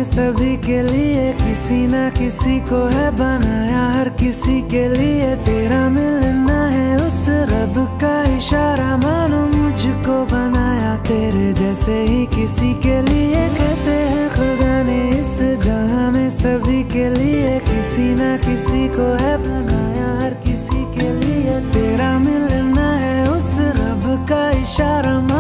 सभी के लिए किसी ना किसी को है बनाया, हर किसी के लिए तेरा मिलना है उस रब का इशारा। मानो मुझको बनाया तेरे जैसे ही किसी के लिए, कहते हैं खुदा ने इस जहां में सभी के लिए किसी ना किसी को है बनाया, हर किसी के लिए तेरा मिलना है उस रब का इशारा।